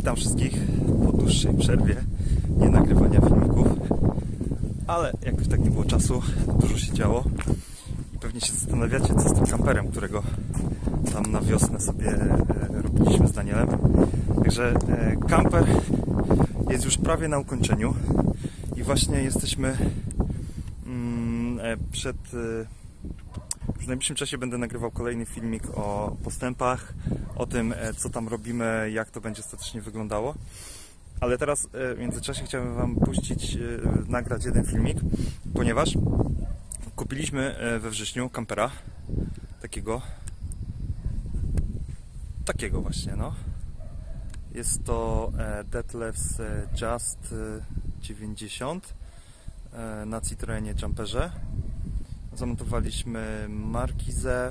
Witam wszystkich po dłuższej przerwie nie nagrywania filmików, ale jakoś tak nie było czasu, dużo się działo i pewnie się zastanawiacie, co z tym kamperem, którego tam na wiosnę sobie robiliśmy z Danielem. Także kamper jest już prawie na ukończeniu i właśnie jesteśmy w najbliższym czasie będę nagrywał kolejny filmik o postępach, o tym, co tam robimy, jak to będzie ostatecznie wyglądało. Ale teraz w międzyczasie chciałbym Wam puścić, nagrać jeden filmik, ponieważ kupiliśmy we wrześniu kampera takiego właśnie, no. Jest to Detlefs Just 90 na Citroenie Jumperze. Zamontowaliśmy markizę.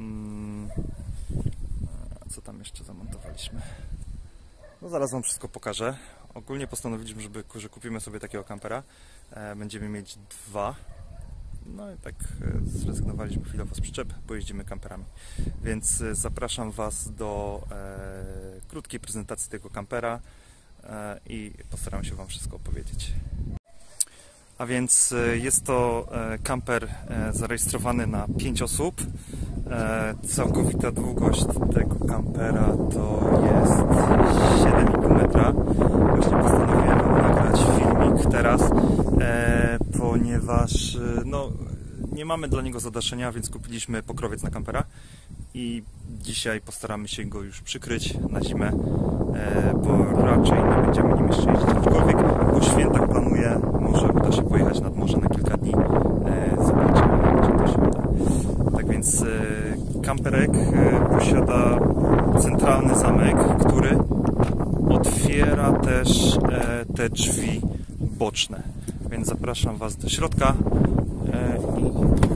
Co tam jeszcze zamontowaliśmy? No zaraz Wam wszystko pokażę. Ogólnie postanowiliśmy, że kupimy sobie takiego kampera. Będziemy mieć dwa. No i tak zrezygnowaliśmy chwilowo z przyczep, bo jeździmy kamperami. Więc zapraszam Was do krótkiej prezentacji tego kampera i postaram się Wam wszystko opowiedzieć. A więc jest to kamper zarejestrowany na 5 osób. Całkowita długość tego kampera to jest 7,5 metra. Właśnie postanowiłem nagrać filmik teraz, ponieważ no, nie mamy dla niego zadaszenia, więc kupiliśmy pokrowiec na kampera i dzisiaj postaramy się go już przykryć na zimę, bo raczej nie będziemy nim jeszcze jeździć, aczkolwiek po świętach planuję, może uda się pojechać nad morze na kilka dni, zobaczymy, czy to się uda. Tak więc kamperek posiada centralny zamek, który otwiera też te drzwi boczne, więc zapraszam Was do środka i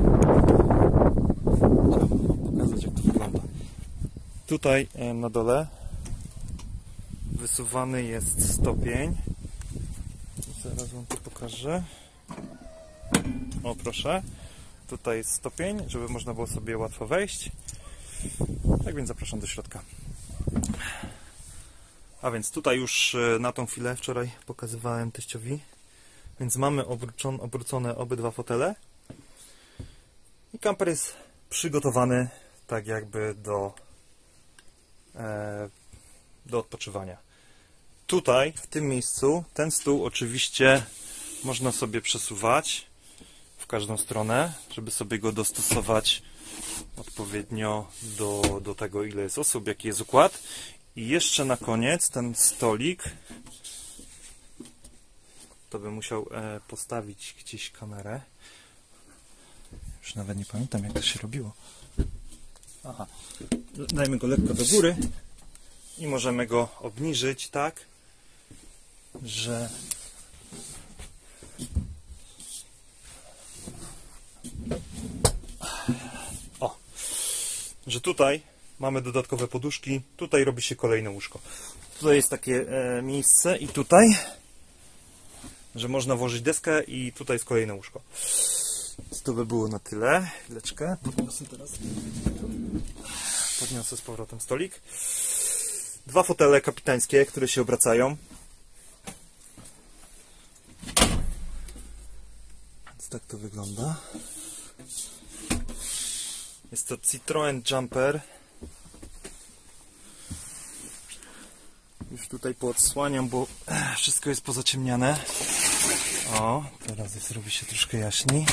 chciałbym Wam pokazać, jak to wygląda. Tutaj na dole wysuwany jest stopień. Zaraz Wam to pokażę. O, proszę. Tutaj jest stopień, żeby można było sobie łatwo wejść. Tak więc zapraszam do środka. A więc tutaj już na tą chwilę wczoraj pokazywałem teściowi. Więc mamy obrócone obydwa fotele. I kamper jest przygotowany tak jakby do odpoczywania. Tutaj, w tym miejscu, ten stół oczywiście można sobie przesuwać w każdą stronę, żeby sobie go dostosować odpowiednio do tego, ile jest osób, jaki jest układ. I jeszcze na koniec ten stolik, to bym musiał postawić gdzieś kamerę. Już nawet nie pamiętam, jak to się robiło. Aha. Dajmy go lekko do góry i możemy go obniżyć tak, że tutaj mamy dodatkowe poduszki, tutaj robi się kolejne łóżko. Tutaj jest takie miejsce i tutaj, że można włożyć deskę i tutaj jest kolejne łóżko. To by było na tyle. Chwileczkę. Podniosę z powrotem stolik. Dwa fotele kapitańskie, które się obracają. Więc tak to wygląda. Jest to Citroen Jumper. Już tutaj poodsłaniam, bo wszystko jest pozaciemniane. O, teraz robi się troszkę jaśniej.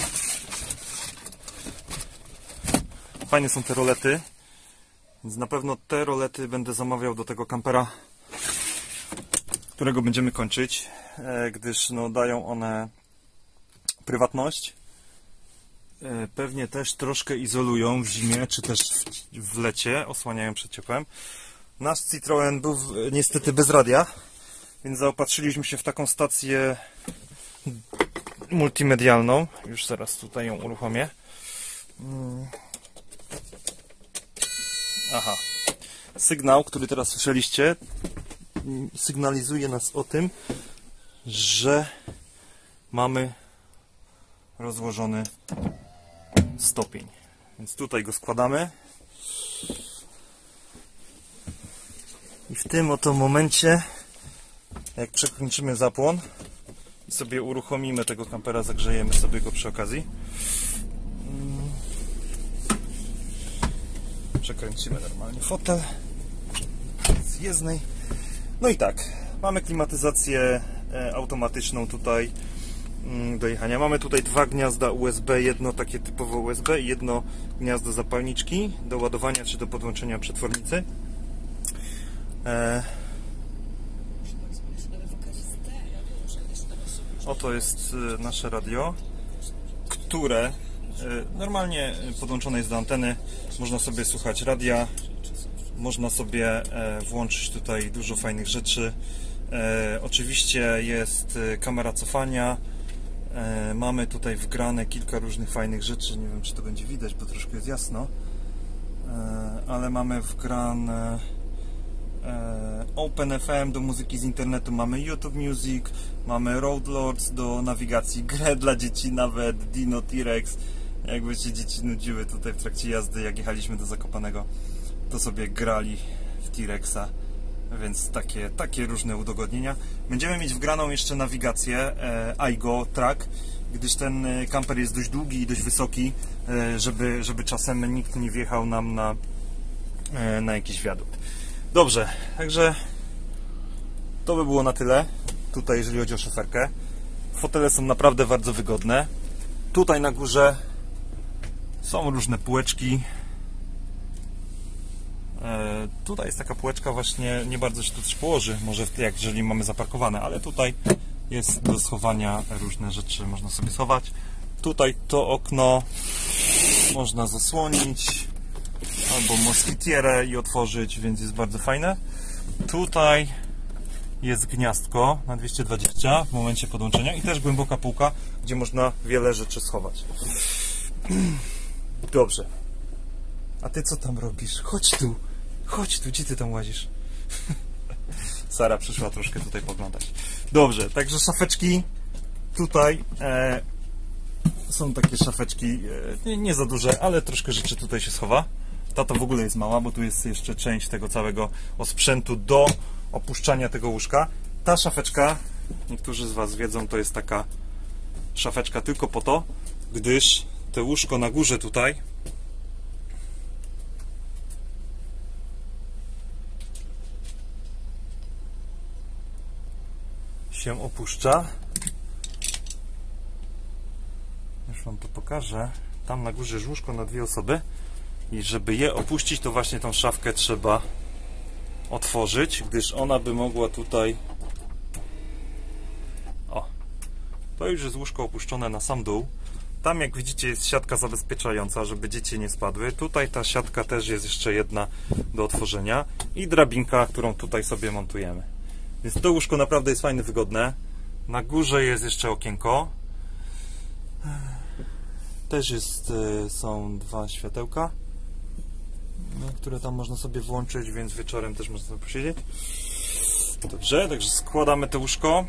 Fajne są te rolety, więc na pewno te rolety będę zamawiał do tego kampera, którego będziemy kończyć, gdyż no, dają one prywatność. Pewnie też troszkę izolują w zimie, czy też w lecie, osłaniają przed ciepłem. Nasz Citroen był niestety bez radia, więc zaopatrzyliśmy się w taką stację multimedialną. Już zaraz tutaj ją uruchomię. Aha. Sygnał, który teraz słyszeliście, sygnalizuje nas o tym, że mamy rozłożony stopień. Więc tutaj go składamy. I w tym oto momencie, jak przekończymy zapłon i sobie uruchomimy tego kampera, zagrzejemy sobie go przy okazji. Przekręcimy normalnie fotel z jezdnej. No i tak, mamy klimatyzację automatyczną tutaj do jechania. Mamy tutaj dwa gniazda USB, jedno takie typowo USB i jedno gniazdo zapalniczki do ładowania czy do podłączenia przetwornicy. Oto jest nasze radio, które normalnie podłączone jest do anteny. Można sobie słuchać radia, można sobie włączyć tutaj dużo fajnych rzeczy. Oczywiście jest kamera cofania. Mamy tutaj wgrane kilka różnych fajnych rzeczy. Nie wiem, czy to będzie widać, bo troszkę jest jasno. Ale mamy wgrane OpenFM do muzyki z internetu, mamy YouTube Music, mamy Road Lords do nawigacji, grę dla dzieci nawet, Dino T-Rex. Jakby się dzieci nudziły tutaj w trakcie jazdy, jak jechaliśmy do Zakopanego, to sobie grali w T-Rexa, więc takie różne udogodnienia. Będziemy mieć wgraną jeszcze nawigację iGo Track, gdyż ten kamper jest dość długi i dość wysoki, żeby czasem nikt nie wjechał nam na jakiś wiadukt. Dobrze, także to by było na tyle tutaj, jeżeli chodzi o szoferkę. Fotele są naprawdę bardzo wygodne. Tutaj na górze są różne półeczki. Tutaj jest taka półeczka, właśnie nie bardzo się tu coś położy, może jak jeżeli mamy zaparkowane, ale tutaj jest do schowania różne rzeczy, można sobie schować. Tutaj to okno można zasłonić albo moskitierę i otworzyć, więc jest bardzo fajne. Tutaj jest gniazdko na 220 w momencie podłączenia i też głęboka półka, gdzie można wiele rzeczy schować. Dobrze. A ty co tam robisz? Chodź tu, gdzie ty tam łazisz? Sara przyszła troszkę tutaj poglądać. Dobrze, także szafeczki tutaj są takie szafeczki, nie za duże, ale troszkę rzeczy tutaj się schowa. Ta to w ogóle jest mała, bo tu jest jeszcze część tego całego osprzętu do opuszczania tego łóżka. Ta szafeczka, niektórzy z Was wiedzą, to jest taka szafeczka tylko po to, gdyż to łóżko na górze tutaj się opuszcza. Już Wam to pokażę. Tam na górze jest łóżko na dwie osoby i żeby je opuścić, to właśnie tą szafkę trzeba otworzyć, gdyż ona by mogła tutaj... O, to już jest łóżko opuszczone na sam dół. Tam, jak widzicie, jest siatka zabezpieczająca, żeby dzieci nie spadły. Tutaj ta siatka też jest jeszcze jedna do otworzenia i drabinka, którą tutaj sobie montujemy. Więc to łóżko naprawdę jest fajne, wygodne. Na górze jest jeszcze okienko. Też są dwa światełka, które tam można sobie włączyć, więc wieczorem też można sobie posiedzieć. Dobrze, także składamy to łóżko.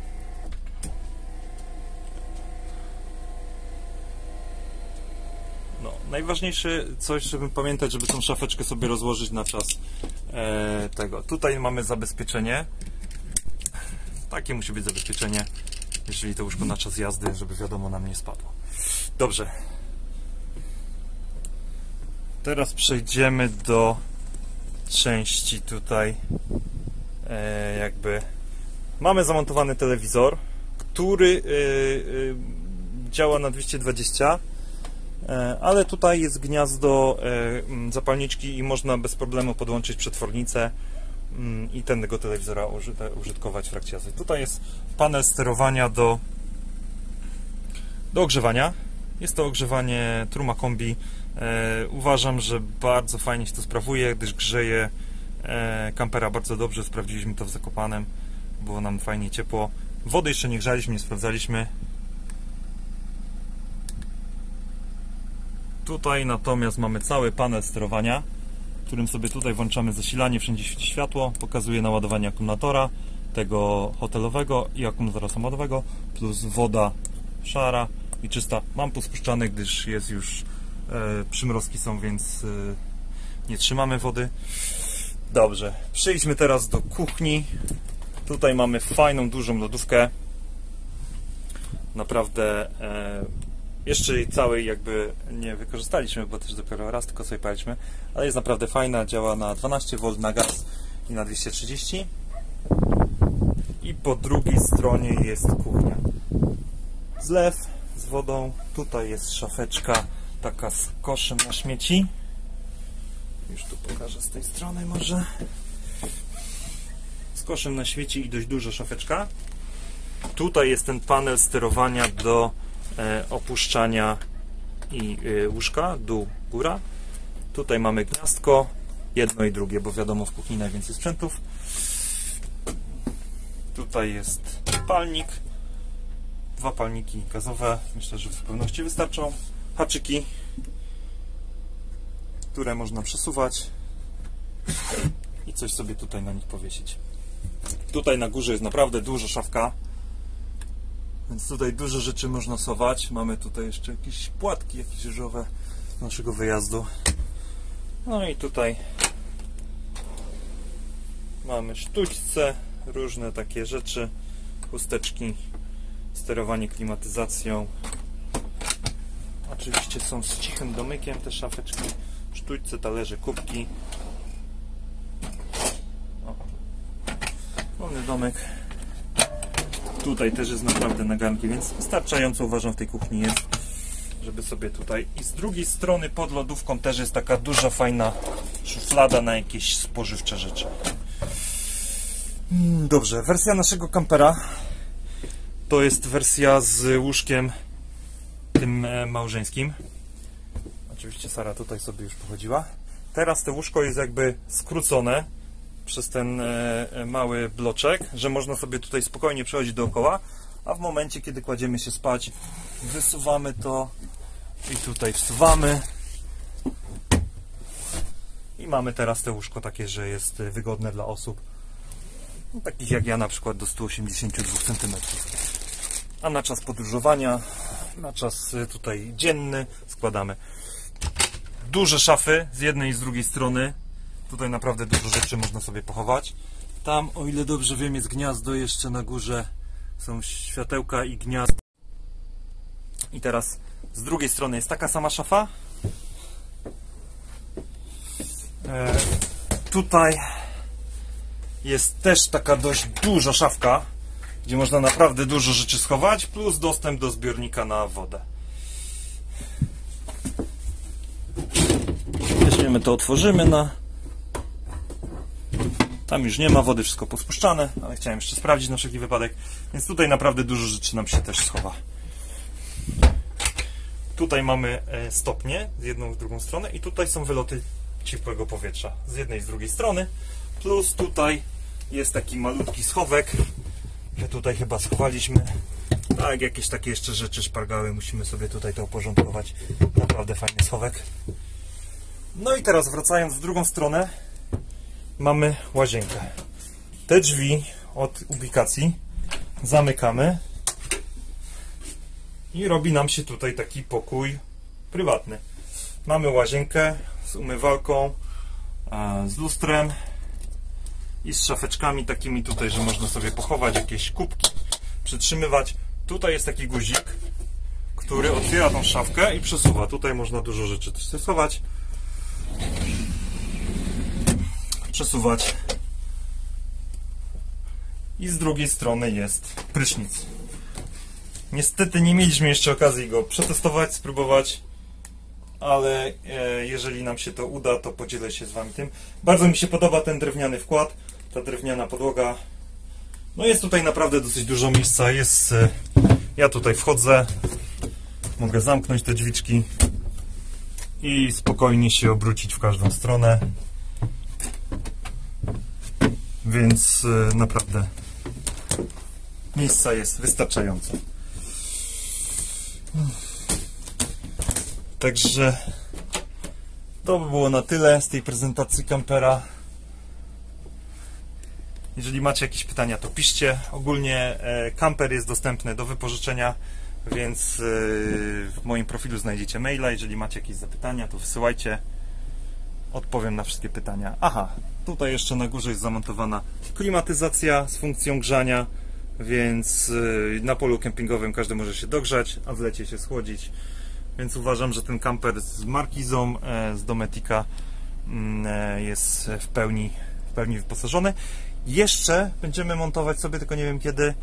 No, najważniejsze coś, żeby pamiętać, żeby tą szafeczkę sobie rozłożyć na czas tego. Tutaj mamy zabezpieczenie. Takie musi być zabezpieczenie, jeżeli to łóżko na czas jazdy, żeby wiadomo, nam nie spadło. Dobrze. Teraz przejdziemy do części tutaj jakby mamy zamontowany telewizor, który działa na 220, ale tutaj jest gniazdo zapalniczki i można bez problemu podłączyć przetwornicę i tego telewizora użytkować w trakcie jazdy. Tutaj jest panel sterowania do ogrzewania. Jest to ogrzewanie Truma Kombi. Uważam, że bardzo fajnie się to sprawuje, gdyż grzeje kampera bardzo dobrze. Sprawdziliśmy to w Zakopanem. Było nam fajnie ciepło. Wody jeszcze nie grzaliśmy, nie sprawdzaliśmy. Tutaj natomiast mamy cały panel sterowania, w którym sobie tutaj włączamy zasilanie, wszędzie świeci światło, pokazuje naładowanie akumulatora tego hotelowego i akumulatora samochodowego, plus woda szara i czysta. Mam pospuszczany, gdyż jest już przymrozki są, więc nie trzymamy wody. Dobrze, przejdźmy teraz do kuchni. Tutaj mamy fajną, dużą lodówkę. Naprawdę jeszcze jej całej jakby nie wykorzystaliśmy, bo też dopiero raz tylko sobie paliśmy, ale jest naprawdę fajna, działa na 12V na gaz i na 230. I po drugiej stronie jest kuchnia. Zlew z wodą, tutaj jest szafeczka taka z koszem na śmieci. Już tu pokażę z tej strony może. Z koszem na śmieci i dość duża szafeczka. Tutaj jest ten panel sterowania do opuszczania i łóżka, dół, góra. Tutaj mamy gniazdko, jedno i drugie, bo wiadomo, w kuchni najwięcej sprzętów. Tutaj jest palnik, 2 palniki gazowe, myślę, że w zupełności wystarczą. Haczyki, które można przesuwać i coś sobie tutaj na nich powiesić. Tutaj na górze jest naprawdę duża szafka, więc tutaj dużo rzeczy można schować. Mamy tutaj jeszcze jakieś płatki, jakieś ryżowe z naszego wyjazdu. No i tutaj mamy sztućce, różne takie rzeczy, chusteczki, sterowanie klimatyzacją. Oczywiście są z cichym domykiem te szafeczki, sztućce, talerze, kubki. Wolny domek. Tutaj też jest naprawdę na garnki, więc wystarczająco uważam w tej kuchni jest, żeby sobie tutaj. I z drugiej strony pod lodówką też jest taka duża, fajna szuflada na jakieś spożywcze rzeczy. Dobrze, wersja naszego kampera to jest wersja z łóżkiem tym małżeńskim. Oczywiście Sara tutaj sobie już pochodziła. Teraz to łóżko jest jakby skrócone przez ten mały bloczek, że można sobie tutaj spokojnie przechodzić dookoła, a w momencie, kiedy kładziemy się spać, wysuwamy to i tutaj wsuwamy i mamy teraz to łóżko takie, że jest wygodne dla osób takich jak ja, na przykład do 182 cm. A na czas podróżowania, na czas tutaj dzienny składamy duże szafy z jednej i z drugiej strony. Tutaj naprawdę dużo rzeczy można sobie pochować. Tam, o ile dobrze wiem, jest gniazdo jeszcze na górze. Są światełka i gniazdo. I teraz z drugiej strony jest taka sama szafa. Tutaj jest też taka dość duża szafka, gdzie można naprawdę dużo rzeczy schować, plus dostęp do zbiornika na wodę. Weźmiemy to, otworzymy Tam już nie ma wody, wszystko pospuszczane, ale chciałem jeszcze sprawdzić na wszelki wypadek, więc tutaj naprawdę dużo rzeczy nam się też schowa. Tutaj mamy stopnie z jedną i z drugą stronę i tutaj są wyloty ciepłego powietrza z jednej i z drugiej strony, plus tutaj jest taki malutki schowek, że tutaj chyba schowaliśmy tak, jakieś takie jeszcze rzeczy, szpargały, musimy sobie tutaj to uporządkować. Naprawdę fajny schowek. No i teraz wracając w drugą stronę, mamy łazienkę. Te drzwi od ubikacji zamykamy i robi nam się tutaj taki pokój prywatny. Mamy łazienkę z umywalką, z lustrem i z szafeczkami takimi tutaj, że można sobie pochować jakieś kubki, przytrzymywać. Tutaj jest taki guzik, który otwiera tą szafkę i przesuwa. Tutaj można dużo rzeczy też stosować. Przesuwać. I z drugiej strony jest prysznic. Niestety nie mieliśmy jeszcze okazji go przetestować, spróbować, ale jeżeli nam się to uda, to podzielę się z Wami tym. Bardzo mi się podoba ten drewniany wkład, ta drewniana podłoga. No jest tutaj naprawdę dosyć dużo miejsca. Ja tutaj wchodzę, mogę zamknąć te drzwiczki i spokojnie się obrócić w każdą stronę. Więc naprawdę miejsca jest wystarczająco. Także to by było na tyle z tej prezentacji kampera. Jeżeli macie jakieś pytania, to piszcie. Ogólnie kamper jest dostępny do wypożyczenia, więc w moim profilu znajdziecie maila. Jeżeli macie jakieś zapytania, to wysyłajcie. odpowiem na wszystkie pytania. Aha, tutaj jeszcze na górze jest zamontowana klimatyzacja z funkcją grzania, więc na polu kempingowym każdy może się dogrzać, a w lecie się schłodzić. Więc uważam, że ten kamper z markizą, z Dometica jest w pełni wyposażony. Jeszcze będziemy montować sobie, tylko nie wiem kiedy,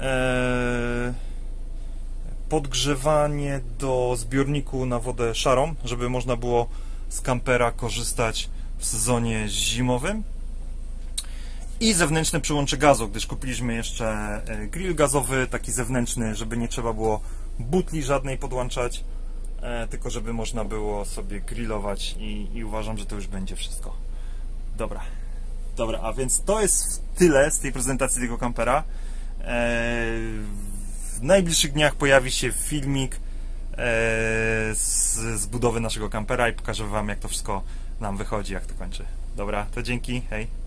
podgrzewanie do zbiorniku na wodę szarą, żeby można było z kampera korzystać w sezonie zimowym. I zewnętrzne przyłącze gazu, gdyż kupiliśmy jeszcze grill gazowy, taki zewnętrzny, żeby nie trzeba było butli żadnej podłączać, tylko żeby można było sobie grillować i uważam, że to już będzie wszystko. Dobra, a więc to jest tyle z tej prezentacji tego kampera. W najbliższych dniach pojawi się filmik z budowy naszego kampera i pokażę Wam, jak to wszystko nam wychodzi, jak to kończy. Dobra, to dzięki, hej!